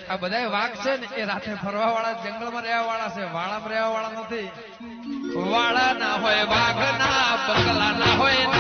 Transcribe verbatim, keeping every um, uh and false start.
આ બધા વાઘ છે ને એ રાતે ફરવા વાળા જંગલમાં રહેવા વાળા છે, વાળામાં રહેવા વાળા નથી. વાળા ના હોય વાઘ ના બંગલા ના હોય